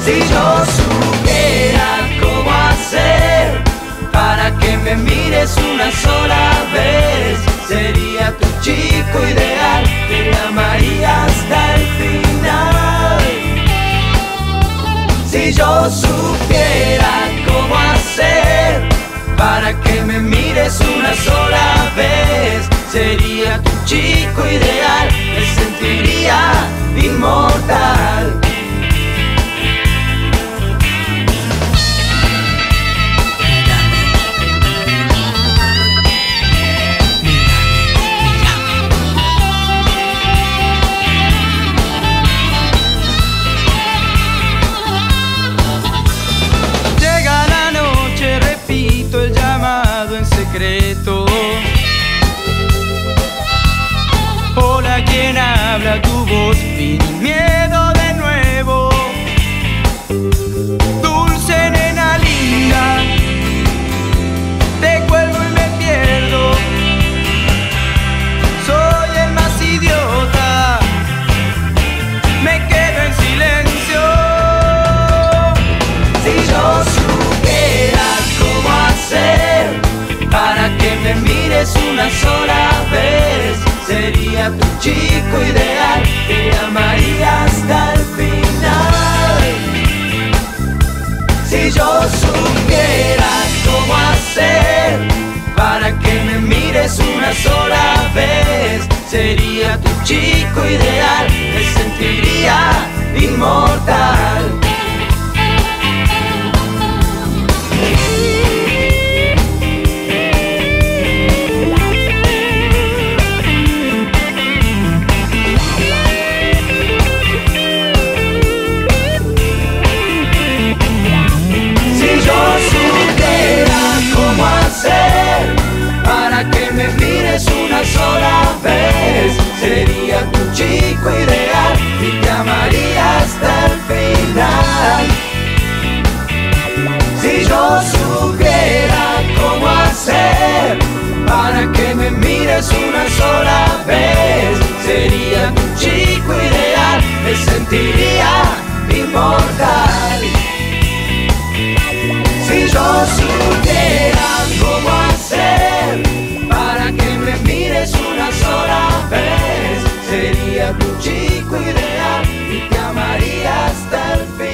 Si yo supiera cómo hacer para que me mires una sola vez, sería tu chico ideal, te llamaría hasta el final. Si yo supiera cómo hacer para que me mires una sola vez, sería tu chico ideal, me sentiría inmortal. Hola, ¿quién habla? Tu voz pide miedo de nuevo. Dulce nena linda, te cuelgo y me pierdo. Soy el más idiota, me quedo en silencio. Si yo supiera cómo hacer para que me mires una sola vez, sería tu chico ideal, te llamaría hasta el final. Si yo supiera cómo hacer para que me mires una sola vez, sería tu chico ideal, me sentiría inmortal. Para que me mires una sola vez, sería tu chico ideal y te amaría hasta el final. Si yo supiera cómo hacer para que me mires una sola vez, sería tu chico ideal, me sentiría inmortal. Si yo supiera cómo hacer para que me mires una sola vez, sería tu chico ideal y te amaría hasta el fin.